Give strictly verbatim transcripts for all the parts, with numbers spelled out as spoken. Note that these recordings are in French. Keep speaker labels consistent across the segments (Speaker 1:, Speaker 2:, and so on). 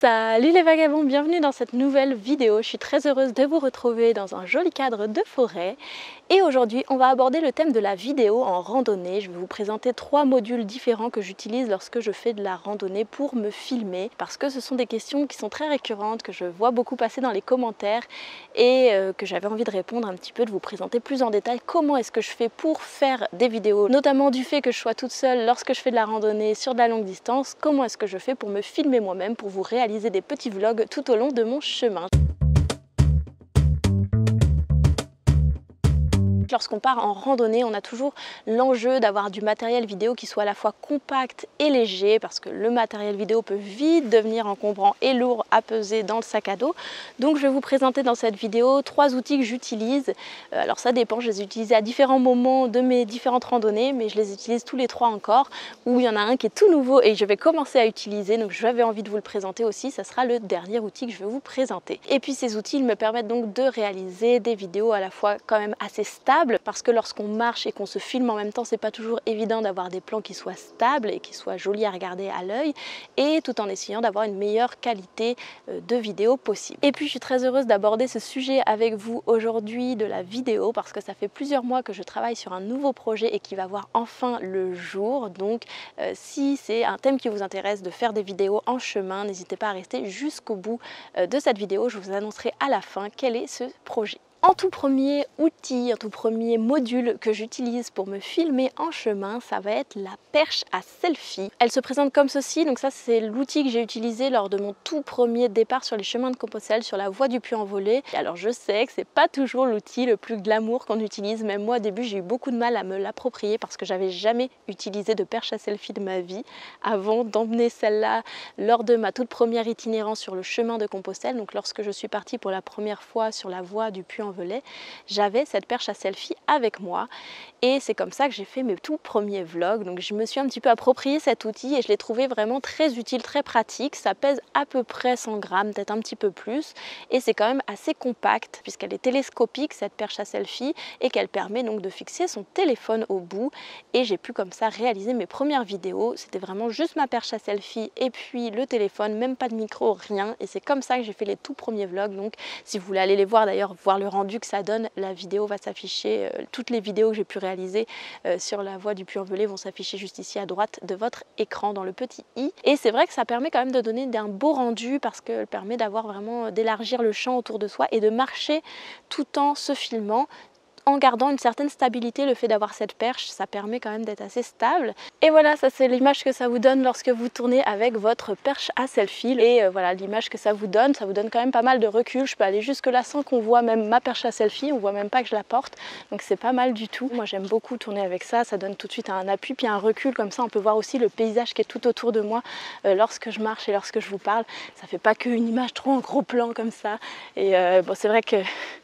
Speaker 1: Salut les vagabonds, bienvenue dans cette nouvelle vidéo. Je suis très heureuse de vous retrouver dans un joli cadre de forêt. Et aujourd'hui, on va aborder le thème de la vidéo en randonnée. Je vais vous présenter trois modules différents que j'utilise lorsque je fais de la randonnée pour me filmer. Parce que ce sont des questions qui sont très récurrentes, que je vois beaucoup passer dans les commentaires et euh, que j'avais envie de répondre un petit peu, de vous présenter plus en détail comment est-ce que je fais pour faire des vidéos, notamment du fait que je sois toute seule lorsque je fais de la randonnée sur de la longue distance, comment est-ce que je fais pour me filmer moi-même, pour vous réaliser des petits vlogs tout au long de mon chemin. Lorsqu'on part en randonnée, on a toujours l'enjeu d'avoir du matériel vidéo qui soit à la fois compact et léger, parce que le matériel vidéo peut vite devenir encombrant et lourd à peser dans le sac à dos. Donc je vais vous présenter dans cette vidéo trois outils que j'utilise. Alors ça dépend, je les utilise à différents moments de mes différentes randonnées, mais je les utilise tous les trois encore, ou il y en a un qui est tout nouveau et je vais commencer à utiliser, donc j'avais envie de vous le présenter aussi. Ça sera le dernier outil que je vais vous présenter. Et puis ces outils, ils me permettent donc de réaliser des vidéos à la fois quand même assez stables, parce que lorsqu'on marche et qu'on se filme en même temps, c'est pas toujours évident d'avoir des plans qui soient stables et qui soient jolis à regarder à l'œil, et tout en essayant d'avoir une meilleure qualité de vidéo possible. Et puis je suis très heureuse d'aborder ce sujet avec vous aujourd'hui de la vidéo, parce que ça fait plusieurs mois que je travaille sur un nouveau projet et qui va voir enfin le jour. Donc euh, si c'est un thème qui vous intéresse, de faire des vidéos en chemin, n'hésitez pas à rester jusqu'au bout euh, de cette vidéo. Je vous annoncerai à la fin quel est ce projet. En tout premier outil, en tout premier module que j'utilise pour me filmer en chemin, ça va être la perche à selfie. Elle se présente comme ceci, donc ça c'est l'outil que j'ai utilisé lors de mon tout premier départ sur les chemins de Compostelle, sur la voie du Puy-en-Velay. Alors je sais que c'est pas toujours l'outil le plus glamour qu'on utilise, même moi au début j'ai eu beaucoup de mal à me l'approprier parce que j'avais jamais utilisé de perche à selfie de ma vie avant d'emmener celle-là lors de ma toute première itinérance sur le chemin de Compostelle. Donc lorsque je suis partie pour la première fois sur la voie du Puy-en-Velay, j'avais cette perche à selfie avec moi et c'est comme ça que j'ai fait mes tout premiers vlogs. Donc je me suis un petit peu approprié cet outil et je l'ai trouvé vraiment très utile, très pratique. Ça pèse à peu près cent grammes, peut-être un petit peu plus, et c'est quand même assez compact puisqu'elle est télescopique, cette perche à selfie, et qu'elle permet donc de fixer son téléphone au bout. Et j'ai pu comme ça réaliser mes premières vidéos. C'était vraiment juste ma perche à selfie et puis le téléphone, même pas de micro, rien, et c'est comme ça que j'ai fait les tout premiers vlogs. Donc si vous voulez aller les voir, d'ailleurs voir le rendu que ça donne, la vidéo va s'afficher, euh, toutes les vidéos que j'ai pu réaliser euh, sur la voie du Puy-en-Velay vont s'afficher juste ici à droite de votre écran dans le petit i. Et c'est vrai que ça permet quand même de donner un beau rendu, parce qu'elle permet d'avoir vraiment, d'élargir le champ autour de soi et de marcher tout en se filmant, en gardant une certaine stabilité. Le fait d'avoir cette perche, ça permet quand même d'être assez stable. Et voilà, ça c'est l'image que ça vous donne lorsque vous tournez avec votre perche à selfie. Et euh, voilà l'image que ça vous donne, ça vous donne quand même pas mal de recul. Je peux aller jusque là sans qu'on voit même ma perche à selfie, on voit même pas que je la porte, donc c'est pas mal du tout. Moi j'aime beaucoup tourner avec ça, ça donne tout de suite un appui puis un recul, comme ça on peut voir aussi le paysage qui est tout autour de moi euh, lorsque je marche et lorsque je vous parle. Ça fait pas qu'une image trop en gros plan comme ça. Et euh, bon, c'est vrai que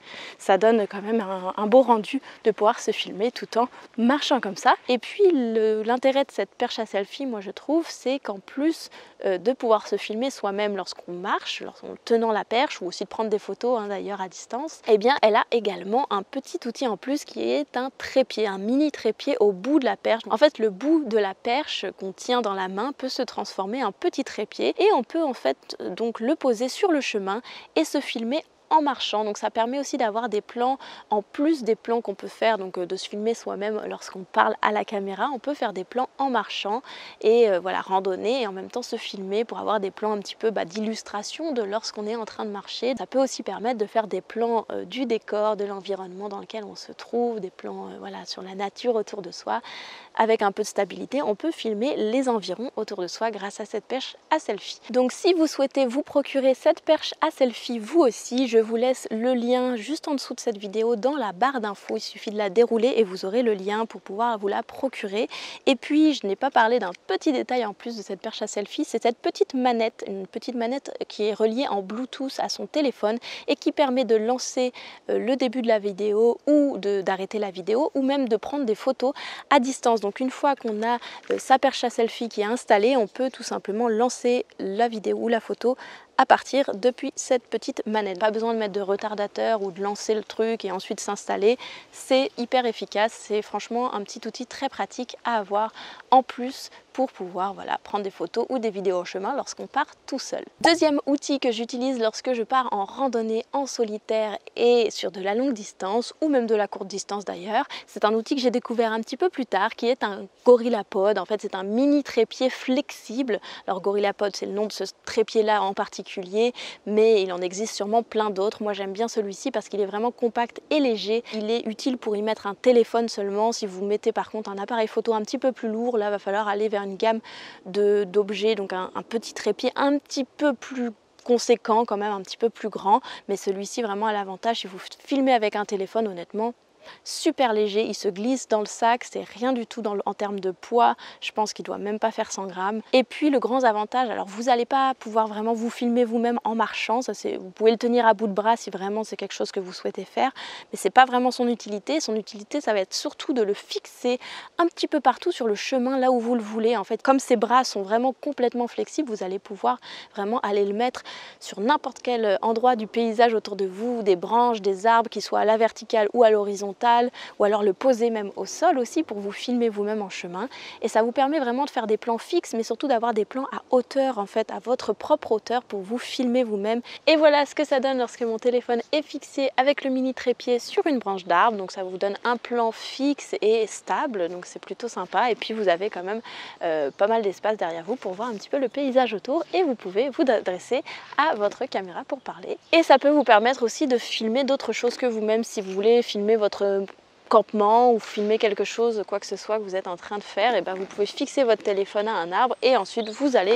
Speaker 1: ça donne quand même un, un beau rendu de pouvoir se filmer tout en marchant comme ça. Et puis l'intérêt de cette perche à selfie, moi je trouve, c'est qu'en plus euh, de pouvoir se filmer soi-même lorsqu'on marche, lorsqu'on tenant la perche, ou aussi de prendre des photos hein, d'ailleurs à distance, eh bien elle a également un petit outil en plus qui est un trépied, un mini trépied au bout de la perche. En fait, le bout de la perche qu'on tient dans la main peut se transformer en petit trépied, et on peut en fait donc le poser sur le chemin et se filmer en marchant. Donc ça permet aussi d'avoir des plans, en plus des plans qu'on peut faire, donc de se filmer soi-même lorsqu'on parle à la caméra, on peut faire des plans en marchant et euh, voilà, randonner et en même temps se filmer pour avoir des plans un petit peu bah, d'illustration de lorsqu'on est en train de marcher. Ça peut aussi permettre de faire des plans euh, du décor, de l'environnement dans lequel on se trouve, des plans euh, voilà, sur la nature autour de soi. Avec un peu de stabilité, on peut filmer les environs autour de soi grâce à cette perche à selfie. Donc si vous souhaitez vous procurer cette perche à selfie vous aussi, je vous laisse le lien juste en dessous de cette vidéo dans la barre d'infos. Il suffit de la dérouler et vous aurez le lien pour pouvoir vous la procurer. Et puis je n'ai pas parlé d'un petit détail en plus de cette perche à selfie, c'est cette petite manette, une petite manette qui est reliée en Bluetooth à son téléphone et qui permet de lancer le début de la vidéo ou d'arrêter la vidéo, ou même de prendre des photos à distance. Donc une fois qu'on a sa perche à selfie qui est installée, on peut tout simplement lancer la vidéo ou la photo à partir depuis cette petite manette. Pas besoin de mettre de retardateur ou de lancer le truc et ensuite s'installer. C'est hyper efficace, c'est franchement un petit outil très pratique à avoir en plus pour pouvoir voilà, prendre des photos ou des vidéos en chemin lorsqu'on part tout seul. Deuxième outil que j'utilise lorsque je pars en randonnée en solitaire et sur de la longue distance ou même de la courte distance d'ailleurs, c'est un outil que j'ai découvert un petit peu plus tard qui est un GorillaPod. En fait c'est un mini trépied flexible. Alors GorillaPod c'est le nom de ce trépied là en particulier, mais il en existe sûrement plein d'autres. Moi j'aime bien celui-ci parce qu'il est vraiment compact et léger. Il est utile pour y mettre un téléphone seulement. Si vous mettez par contre un appareil photo un petit peu plus lourd, là va falloir aller vers une gamme d'objets, donc un, un petit trépied un petit peu plus conséquent, quand même un petit peu plus grand, mais celui-ci vraiment a l'avantage, si vous filmez avec un téléphone, honnêtement, super léger, il se glisse dans le sac, c'est rien du tout dans le, en termes de poids, je pense qu'il doit même pas faire cent grammes. Et puis le grand avantage, alors vous n'allez pas pouvoir vraiment vous filmer vous-même en marchant, ça c'est, vous pouvez le tenir à bout de bras si vraiment c'est quelque chose que vous souhaitez faire, mais c'est pas vraiment son utilité. Son utilité ça va être surtout de le fixer un petit peu partout sur le chemin là où vous le voulez. En fait, comme ses bras sont vraiment complètement flexibles, vous allez pouvoir vraiment aller le mettre sur n'importe quel endroit du paysage autour de vous, des branches, des arbres qui soient à la verticale ou à l'horizontale, ou alors le poser même au sol aussi pour vous filmer vous-même en chemin. Et ça vous permet vraiment de faire des plans fixes, mais surtout d'avoir des plans à hauteur, en fait, à votre propre hauteur pour vous filmer vous-même. Et voilà ce que ça donne lorsque mon téléphone est fixé avec le mini trépied sur une branche d'arbre. Donc ça vous donne un plan fixe et stable, donc c'est plutôt sympa. Et puis vous avez quand même euh, pas mal d'espace derrière vous pour voir un petit peu le paysage autour, et vous pouvez vous adresser à votre caméra pour parler. Et ça peut vous permettre aussi de filmer d'autres choses que vous-même, si vous voulez filmer votre campement ou filmer quelque chose, quoi que ce soit que vous êtes en train de faire, et ben vous pouvez fixer votre téléphone à un arbre et ensuite vous allez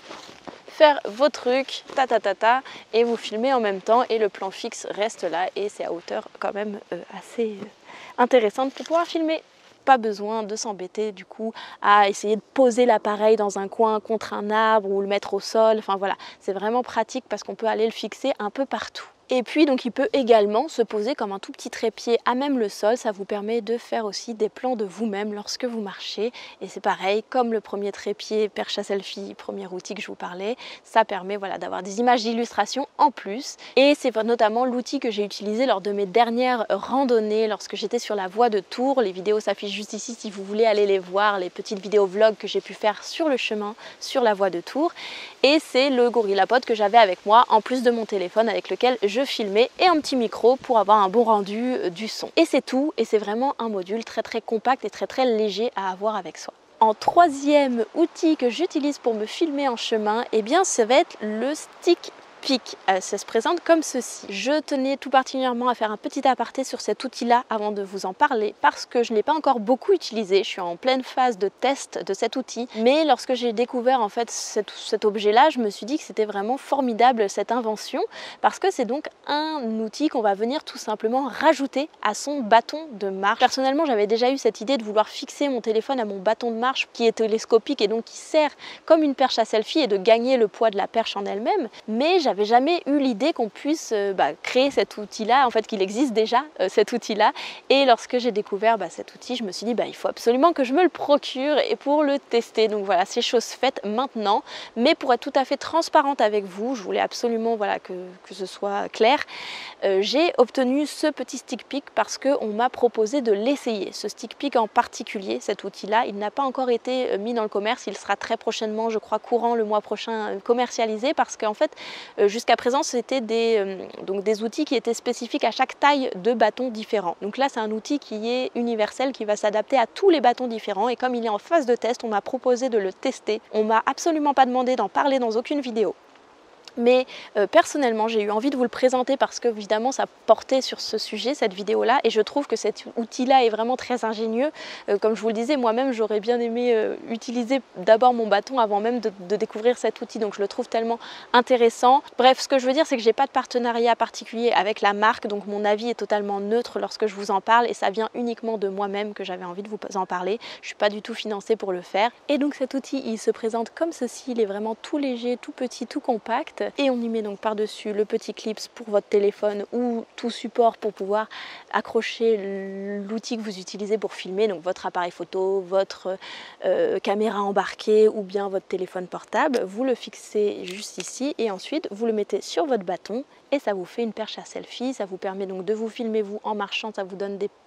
Speaker 1: faire vos trucs, ta ta ta ta, et vous filmez en même temps et le plan fixe reste là et c'est à hauteur quand même euh, assez euh, intéressante pour pouvoir filmer. Pas besoin de s'embêter du coup à essayer de poser l'appareil dans un coin contre un arbre ou le mettre au sol. Enfin voilà, c'est vraiment pratique parce qu'on peut aller le fixer un peu partout. Et puis donc il peut également se poser comme un tout petit trépied à même le sol. Ça vous permet de faire aussi des plans de vous-même lorsque vous marchez. Et c'est pareil, comme le premier trépied perche à selfie, premier outil que je vous parlais, ça permet voilà, d'avoir des images d'illustration en plus. Et c'est notamment l'outil que j'ai utilisé lors de mes dernières randonnées lorsque j'étais sur la voie de Tours. Les vidéos s'affichent juste ici si vous voulez aller les voir, les petites vidéos vlogs que j'ai pu faire sur le chemin, sur la voie de Tours. Et c'est le GorillaPod que j'avais avec moi en plus de mon téléphone avec lequel je filmer, et un petit micro pour avoir un bon rendu euh, du son. Et c'est tout, et c'est vraiment un module très très compact et très très léger à avoir avec soi. En troisième outil que j'utilise pour me filmer en chemin, eh bien ça va être le stick pic. Euh, ça se présente comme ceci. Je tenais tout particulièrement à faire un petit aparté sur cet outil-là avant de vous en parler parce que je ne l'ai pas encore beaucoup utilisé. Je suis en pleine phase de test de cet outil, mais lorsque j'ai découvert en fait cet, cet objet-là, je me suis dit que c'était vraiment formidable cette invention parce que c'est donc un outil qu'on va venir tout simplement rajouter à son bâton de marche. Personnellement, j'avais déjà eu cette idée de vouloir fixer mon téléphone à mon bâton de marche qui est télescopique et donc qui sert comme une perche à selfie et de gagner le poids de la perche en elle-même, mais j'avais jamais eu l'idée qu'on puisse euh, bah, créer cet outil-là, en fait qu'il existe déjà euh, cet outil-là. Et lorsque j'ai découvert bah, cet outil, je me suis dit bah, il faut absolument que je me le procure et pour le tester. Donc voilà, c'est chose faite maintenant. Mais pour être tout à fait transparente avec vous, je voulais absolument voilà, que, que ce soit clair. Euh, j'ai obtenu ce petit stick pic parce qu'on m'a proposé de l'essayer. Ce stick pic en particulier, cet outil-là, il n'a pas encore été mis dans le commerce. Il sera très prochainement, je crois, courant le mois prochain commercialisé parce qu'en fait, euh, jusqu'à présent, c'était des, euh, donc des outils qui étaient spécifiques à chaque taille de bâton différent. Donc là, c'est un outil qui est universel, qui va s'adapter à tous les bâtons différents. Et comme il est en phase de test, on m'a proposé de le tester. On m'a absolument pas demandé d'en parler dans aucune vidéo. Mais euh, personnellement, j'ai eu envie de vous le présenter parce que évidemment ça portait sur ce sujet, cette vidéo-là, et je trouve que cet outil-là est vraiment très ingénieux. Euh, comme je vous le disais, moi-même j'aurais bien aimé euh, utiliser d'abord mon bâton avant même de, de découvrir cet outil, donc je le trouve tellement intéressant. Bref, ce que je veux dire, c'est que j'ai pas de partenariat particulier avec la marque, donc mon avis est totalement neutre lorsque je vous en parle, et ça vient uniquement de moi-même que j'avais envie de vous en parler. Je suis pas du tout financée pour le faire. Et donc cet outil, il se présente comme ceci, il est vraiment tout léger, tout petit, tout compact. Et on y met donc par-dessus le petit clips pour votre téléphone ou tout support pour pouvoir accrocher l'outil que vous utilisez pour filmer, donc votre appareil photo, votre euh, caméra embarquée ou bien votre téléphone portable. Vous le fixez juste ici et ensuite vous le mettez sur votre bâton et ça vous fait une perche à selfie. Ça vous permet donc de vous filmer vous en marchant, ça vous donne des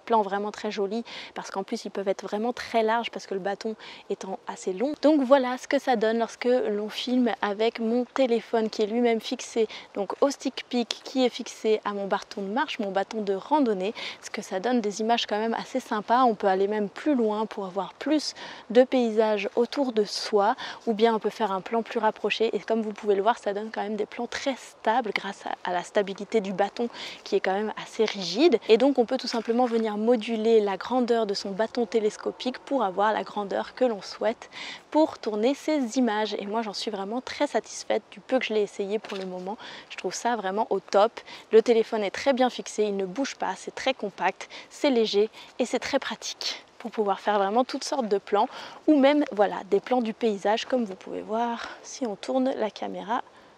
Speaker 1: plans vraiment très jolis parce qu'en plus ils peuvent être vraiment très larges parce que le bâton étant assez long. Donc voilà ce que ça donne lorsque l'on filme avec mon téléphone qui est lui-même fixé donc au stick pic qui est fixé à mon bâton de marche, mon bâton de randonnée. Ce que ça donne des images quand même assez sympas. On peut aller même plus loin pour avoir plus de paysages autour de soi, ou bien on peut faire un plan plus rapproché et comme vous pouvez le voir, ça donne quand même des plans très stables grâce à, à la stabilité du bâton qui est quand même assez rigide. Et donc on peut tout simplement venir moduler la grandeur de son bâton télescopique pour avoir la grandeur que l'on souhaite pour tourner ces images. Et moi j'en suis vraiment très satisfaite du peu que je l'ai essayé pour le moment. Je trouve ça vraiment au top. Le téléphone est très bien fixé, il ne bouge pas, c'est très compact, c'est léger et c'est très pratique pour pouvoir faire vraiment toutes sortes de plans ou même voilà des plans du paysage comme vous pouvez voir. Si on tourne la caméra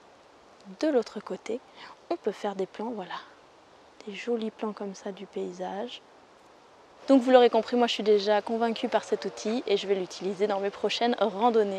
Speaker 1: de l'autre côté, on peut faire des plans, voilà, des jolis plans comme ça du paysage. Donc vous l'aurez compris, moi je suis déjà convaincue par cet outil et je vais l'utiliser dans mes prochaines randonnées.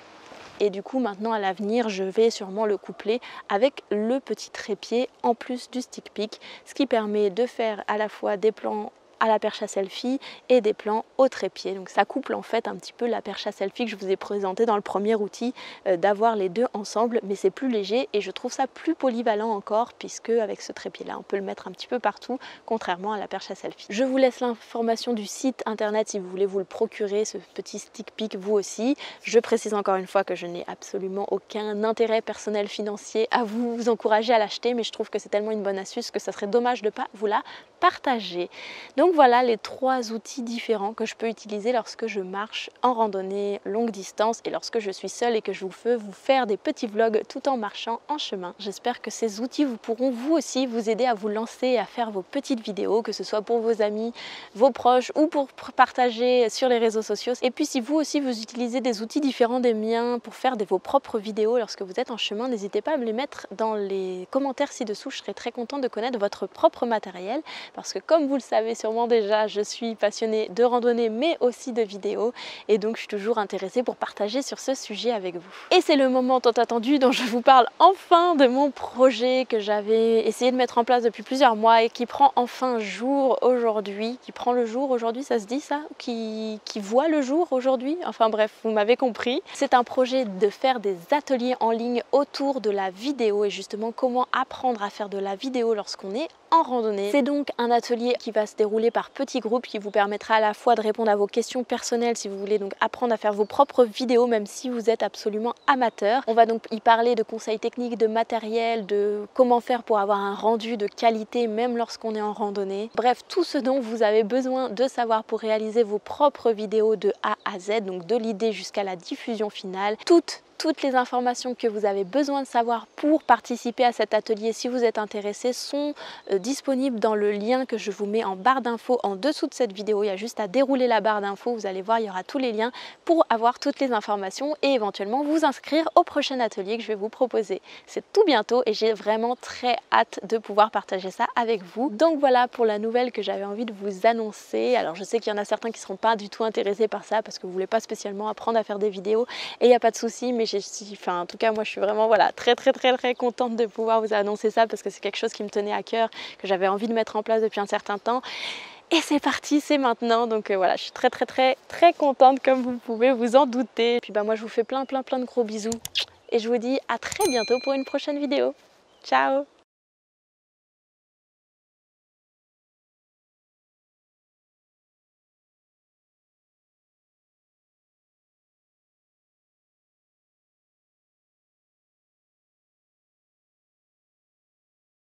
Speaker 1: Et du coup maintenant à l'avenir je vais sûrement le coupler avec le petit trépied en plus du stick pic, ce qui permet de faire à la fois des plans à la perche à selfie et des plans au trépied. Donc ça couple en fait un petit peu la perche à selfie que je vous ai présenté dans le premier outil, euh, d'avoir les deux ensemble, mais c'est plus léger et je trouve ça plus polyvalent encore puisque avec ce trépied là on peut le mettre un petit peu partout contrairement à la perche à selfie. Je vous laisse l'information du site internet si vous voulez vous le procurer, ce petit stick pic vous aussi. Je précise encore une fois que je n'ai absolument aucun intérêt personnel financier à vous encourager à l'acheter, mais je trouve que c'est tellement une bonne astuce que ça serait dommage de ne pas vous la partager. Donc voilà les trois outils différents que je peux utiliser lorsque je marche en randonnée longue distance et lorsque je suis seule et que je vous fais vous faire des petits vlogs tout en marchant en chemin. J'espère que ces outils vous pourront vous aussi vous aider à vous lancer et à faire vos petites vidéos, que ce soit pour vos amis, vos proches ou pour partager sur les réseaux sociaux. Et puis si vous aussi vous utilisez des outils différents des miens pour faire de vos propres vidéos lorsque vous êtes en chemin, n'hésitez pas à me les mettre dans les commentaires ci-dessous. Je serais très contente de connaître votre propre matériel parce que comme vous le savez sûrement déjà, je suis passionnée de randonnée mais aussi de vidéos et donc je suis toujours intéressée pour partager sur ce sujet avec vous. Et c'est le moment tant attendu dont je vous parle enfin de mon projet que j'avais essayé de mettre en place depuis plusieurs mois et qui prend enfin jour aujourd'hui, qui prend le jour aujourd'hui, ça se dit ça, qui, qui voit le jour aujourd'hui, enfin bref, vous m'avez compris. C'est un projet de faire des ateliers en ligne autour de la vidéo et justement comment apprendre à faire de la vidéo lorsqu'on est en randonnée. C'est donc un atelier qui va se dérouler par petits groupes qui vous permettra à la fois de répondre à vos questions personnelles si vous voulez donc apprendre à faire vos propres vidéos même si vous êtes absolument amateur. On va donc y parler de conseils techniques, de matériel, de comment faire pour avoir un rendu de qualité même lorsqu'on est en randonnée. Bref, tout ce dont vous avez besoin de savoir pour réaliser vos propres vidéos de A à Z, donc de l'idée jusqu'à la diffusion finale. Toutes Toutes les informations que vous avez besoin de savoir pour participer à cet atelier si vous êtes intéressé sont euh, disponibles dans le lien que je vous mets en barre d'infos en dessous de cette vidéo. Il y a juste à dérouler la barre d'infos, vous allez voir, il y aura tous les liens pour avoir toutes les informations et éventuellement vous inscrire au prochain atelier que je vais vous proposer. C'est tout bientôt et j'ai vraiment très hâte de pouvoir partager ça avec vous. Donc voilà pour la nouvelle que j'avais envie de vous annoncer. Alors je sais qu'il y en a certains qui ne seront pas du tout intéressés par ça parce que vous ne voulez pas spécialement apprendre à faire des vidéos et il n'y a pas de souci, mais Enfin, en tout cas moi je suis vraiment voilà, très très très très contente de pouvoir vous annoncer ça parce que c'est quelque chose qui me tenait à cœur, que j'avais envie de mettre en place depuis un certain temps et c'est parti, c'est maintenant. Donc euh, voilà, je suis très très très très contente comme vous pouvez vous en douter. Et puis bah moi je vous fais plein plein plein de gros bisous et je vous dis à très bientôt pour une prochaine vidéo. Ciao.